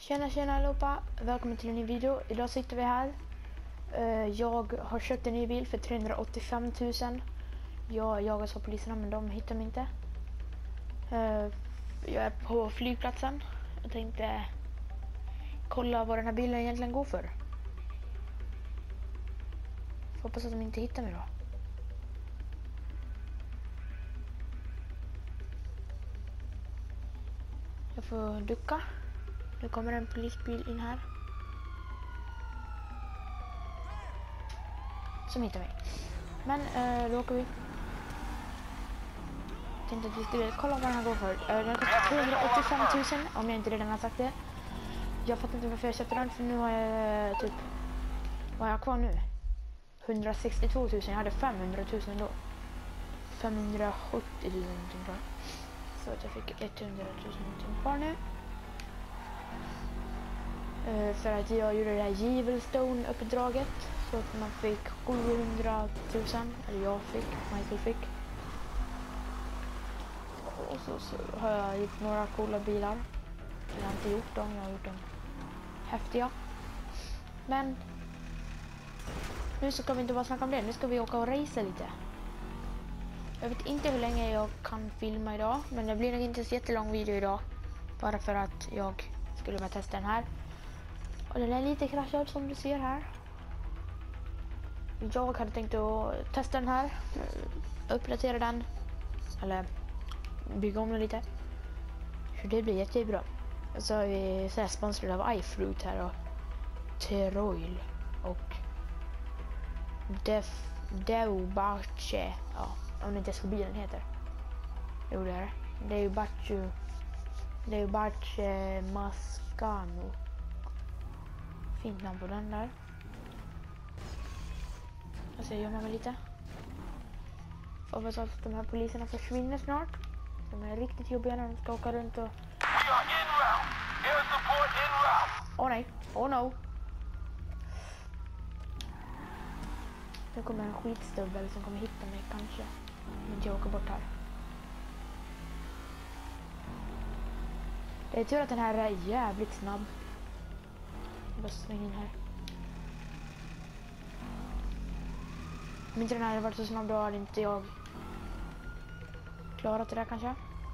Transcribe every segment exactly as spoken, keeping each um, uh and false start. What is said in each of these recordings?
Tjena tjena allihopa, välkommen till en ny video. Idag sitter vi här. Jag har köpt en ny bil för trehundraåttiofem tusen. Jag jagas av poliserna men de hittar mig inte. Jag är på flygplatsen. Jag tänkte kolla vad den här bilen egentligen går för. Hoppas att de inte hittar mig då. Jag får ducka. Nu kommer en polisbil in här. Som hittar mig. Men äh, då åker vi. Jag tänkte att vi skulle kolla vad den här går för. Äh, den kostar trehundraåttiofem tusen om jag inte redan har sagt det. Jag fattar inte varför jag köpte den för nu har jag typ... Vad har jag kvar nu? hundrasextiotvå tusen. Jag hade femhundra tusen då. femhundrasjuttio tusen kvar. Så att jag fick hundra tusen kvar nu. Uh, för att jag gjorde det här Givelstone-uppdraget. Så att man fick sjuhundra tusen. Eller jag fick, Michael fick. Och så, så har jag gjort några coola bilar. Jag har inte gjort dem, jag har gjort dem häftiga. Men nu ska vi inte bara snacka om det. Nu ska vi åka och racea lite. Jag vet inte hur länge jag kan filma idag. Men det blir nog inte så jättelång video idag. Bara för att jag skulle bara testa den här. Och den är lite kraschad som du ser här. Jag hade tänkt att testa den här. Uppdatera den. Eller bygga om den lite. Så det blir jättebra. Och så har vi så här sponsrade av iFruit här. Och Teroil. Och Def Deubache. Ja, om det inte är vad bilen heter. Jo det är det. Deubache Deubache Mascano. Fint namn på den där. Alltså jag gömmer mig lite. Hoppas att de här poliserna försvinner snart. De är riktigt jobbiga när de ska åka runt och... Åh oh, nej, oh no. Nu kommer en skitstubbel som kommer hitta mig kanske. Om inte jag åker bort här. Det är tur att den här är jävligt snabb. Jag bara svänger in här. Om inte den här hade varit så snabb då hade inte jag klarat det där kanske.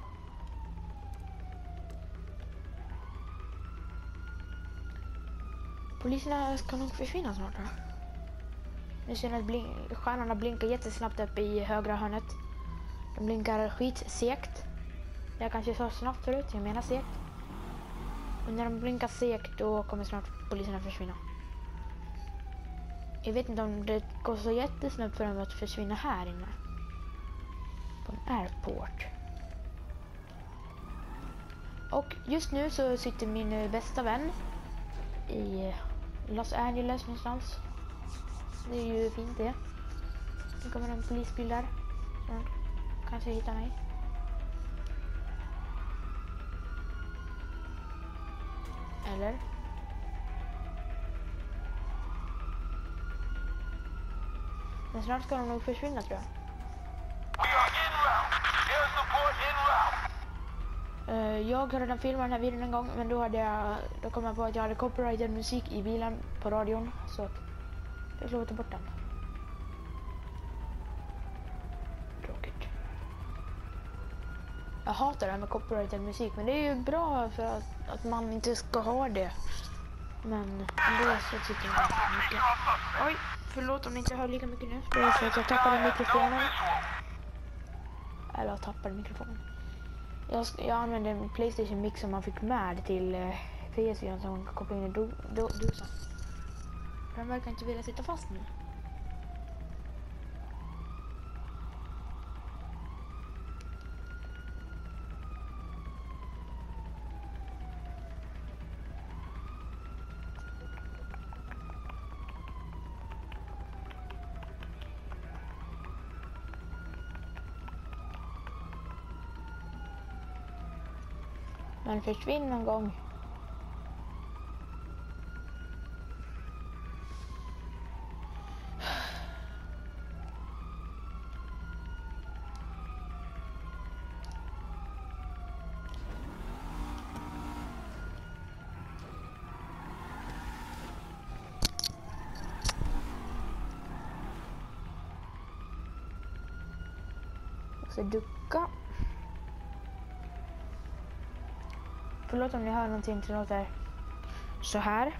Poliserna ska nog försvinna snart då. Nu ser ni att blink stjärnorna blinkar jättesnabbt upp i högra hörnet. De blinkar skitsekt. Jag kanske sa snabbt förut, jag menar sekt. Och när de blinkar sekt då kommer snart poliserna försvinna. Jag vet inte om det går så jättesnabbt för dem att försvinna här inne. På en airport. Och just nu så sitter min bästa vän i Los Angeles någonstans. Det är ju fint det. Nu kommer en polisbil där. Så kanske hittar mig. Eller? Men snart ska de nog försvinna tror jag. Uh, jag har redan filmat den här videon en gång. Men då hade jag Då kom jag på att jag hade copyrighted musik i bilen på radion. Så att jag slog ta bort den. Tråkigt. Jag hatar det här med copyrighted musik. Men det är ju bra för att, att man inte ska ha det. Men ändå så tycker jag inte mycket. Oj, förlåt om ni inte hör lika mycket nu. Det är för att jag tappade mikrofonen. Eller jag tappade mikrofonen. Jag, jag använde en PlayStation Mix som man fick med till eh, P S fyra som man kan koppla in i do, do, dosan. Den verkar inte vilja sitta fast nu. Men försvinn någon gång. ducka. Förlåt om ni hör någonting som låter så här.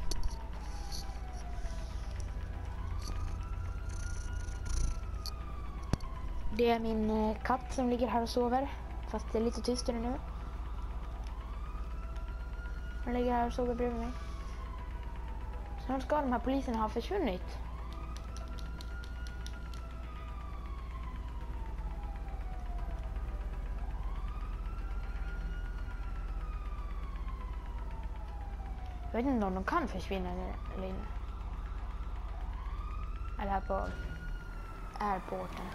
Det är min katt som ligger här och sover. Fast det är lite tystare nu. Han ligger här och sover bredvid mig. Snart ska de här poliserna ha försvunnit. Jag vet inte om de kan försvinna eller inte. Eller här på airporten.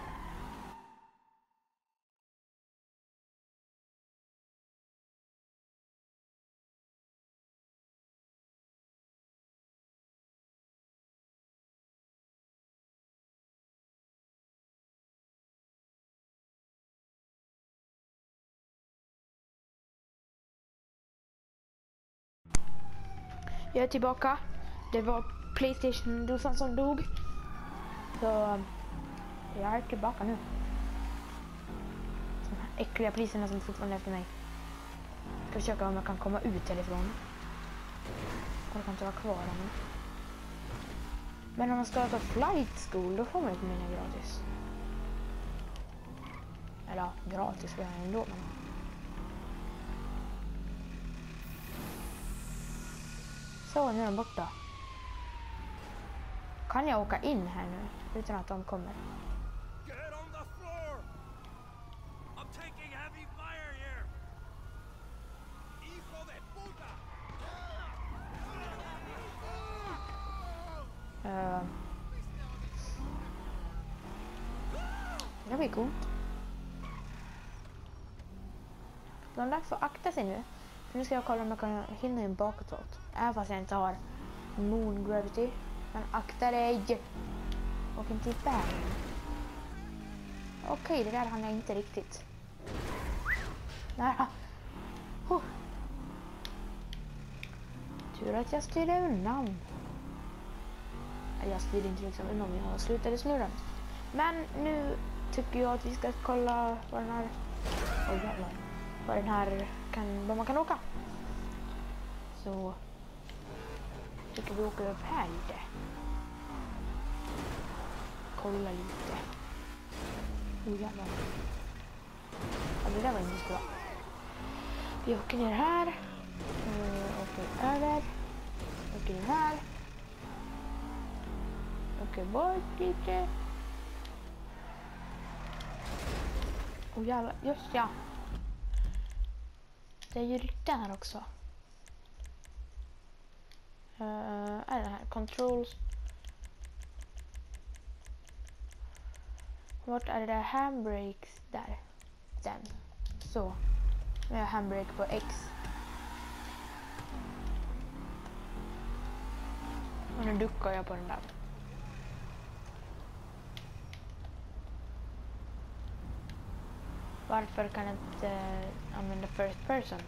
Jag är tillbaka. Det var PlayStation-dosan som dog. Så jag är tillbaka nu. De här äckliga poliserna som fortfarande är efter mig. Jag ska försöka om jag kan komma ut härifrån. Jag kan inte vara kvar här nu. Men om man ska ta flight school, då får man inte mina gratis. Eller ja, gratis får jag ändå. Men... Så, nu är de borta. Kan jag åka in här nu utan att de kommer? Get on the floor! I'm taking heavy fire here! Hijo de puta! Uh, det blir coolt. De där får akta sig nu. För nu ska jag kolla om jag kan hinna in bakåt. Även fast jag inte har moon gravity. Men akta dig! Och inte i bergen. Okej, det där hann jag inte riktigt. Nära. Oh. Tur att jag styrde undan. Jag styrde inte liksom undan, jag slutade snurra. Men nu tycker jag att vi ska kolla vad den här... Oj, jävlar. Vad den här kan... Vad man kan åka. Så... Tycker vi åker upp här lite. Kolla lite. Oh jävlar. Ja, det där var inte bra. Vi åker ner här. Uh, åker över. Åker in här. Åker bort lite. Oh jävlar, just ja. Det är ju där också. Uh, är det här? Controls. Vart är det där handbrakes? Där. Den. Så. Nu är handbrake på X. Och nu duckar jag på den där. Varför kan jag inte uh, använda first person?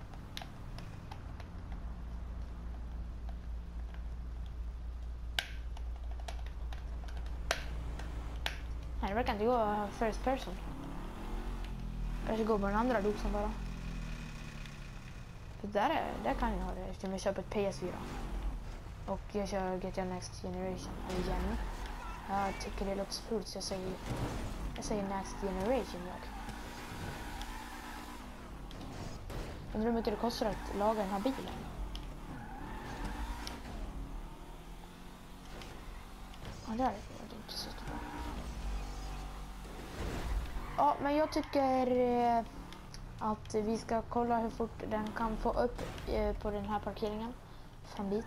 Nej, det verkar inte gå first person. Jag ska gå på den andra dosan bara. För där, är, där kan jag ha det eftersom jag köper ett P S fyra. Och jag kör G T A Next Generation igen. Jag tycker det låter så fult så jag säger, jag säger Next Generation. Jag. Undrar hur mycket det kostar att laga den här bilen. Ja, där är det inte så bra. Ja, men jag tycker eh, att vi ska kolla hur fort den kan få upp eh, på den här parkeringen. Fram dit.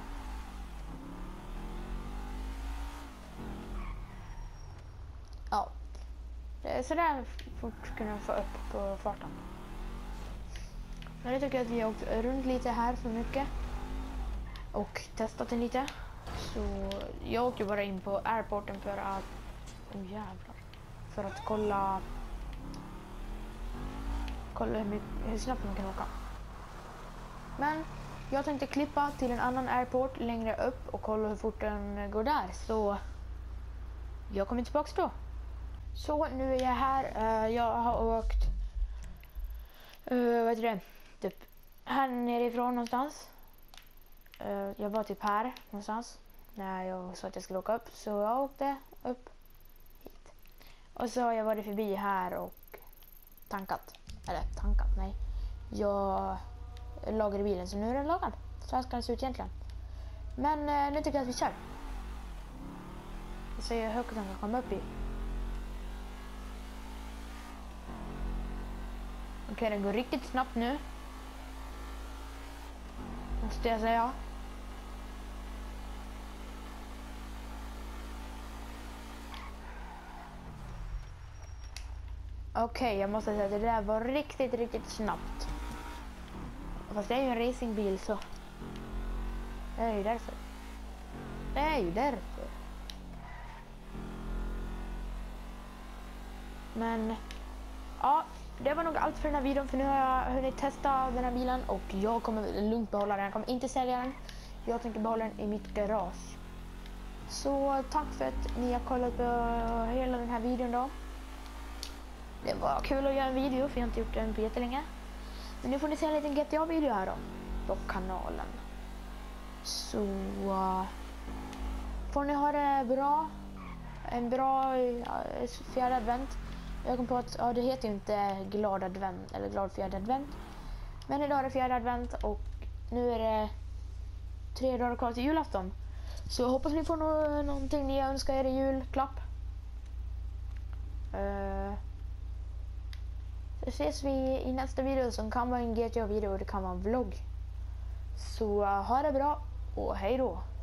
Ja. Så där fort kunna få upp på farten. Men jag tycker att vi har åkt runt lite här för mycket. Och testat den lite. Så jag åkte bara in på airporten för att... Åh oh, jävlar. För att kolla... Kolla hur, mycket, hur snabbt man kan åka. Men jag tänkte klippa till en annan airport längre upp och kolla hur fort den går där. Så jag kommer tillbaka då. Så nu är jag här. Uh, jag har åkt uh, vad heter det? Typ här nerifrån någonstans. Uh, jag var typ här någonstans när jag sa att jag skulle åka upp. Så jag åkte upp hit. Och så har jag varit förbi här och tankat. Eller tankat, nej. Jag lagade bilen så nu är den lagad. Så här ska den se ut egentligen. Men uh, nu tycker jag att vi kör. Så jag högt att den kan komma upp i. Okej, okay, den går riktigt snabbt nu. Måste jag säga. Okej, okay, jag måste säga att det där var riktigt, riktigt snabbt. Fast det är ju en racingbil så. Det är ju därför. Det är ju därför. Men ja, det var nog allt för den här videon, för nu har jag hunnit testa den här bilen och jag kommer lugnt behålla den. Jag kommer inte sälja den. Jag tänker behålla den i mitt garage. Så tack för att ni har kollat på hela den här videon då. Det var kul att göra en video för jag har inte gjort den på jättelänge. Men nu får ni se en liten G T A-video här då på kanalen. Så uh, får ni ha det bra. En bra uh, fjärde advent. Jag kom på att ja, det heter ju inte glad advent eller glad fjärde advent. Men idag är det fjärde advent och nu är det tre dagar kvar till julafton. Så jag hoppas ni får no- någonting ni önskar er i julklapp. Uh, så ses vi i nästa video som kan vara en G T A-video och det kan vara en vlogg. Så uh, ha det bra och hej då!